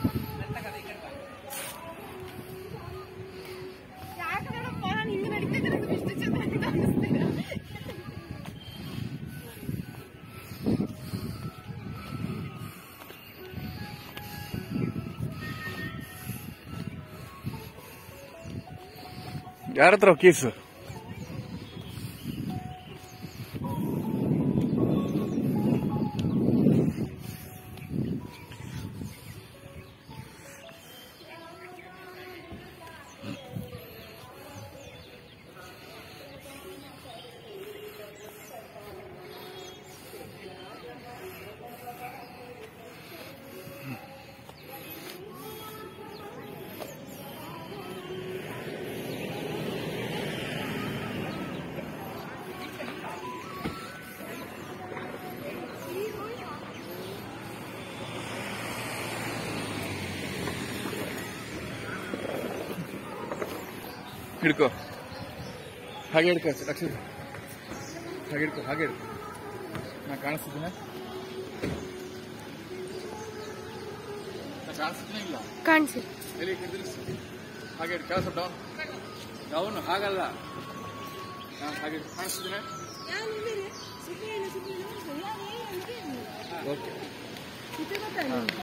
ಯಾರ ಹತ್ರ ಕೇಸು? ಹಿಡ್ಕೋ, ಹಾಗೆ ಹಿಡ್ಕೋ ಲಕ್ಷ್ಮಿ, ಹಾಗೆ ಹಿಡ್ಕೋ, ಹಾಗೆ ಹಿಡ್ಕೋ. ನಾ ಕಾಣಿಸ್ತಿದ್ದೀನ? ಕಾಣಿಸ್ತಿದ್ದೀನ ಇಲ್ಲ? ಕಾಣಿಸಿ ಎಲ್ಲಿ ಹಾಗೆ ಹಿಡ್ಕೊ, ಸ್ವಲ್ಪ ಡೌನ್ ಡೌನ್, ಹಾಗಲ್ಲ. ಹಾಗೆ ಕಾಣಿಸ್ತಿದ್ದೀನ? ಓಕೆ.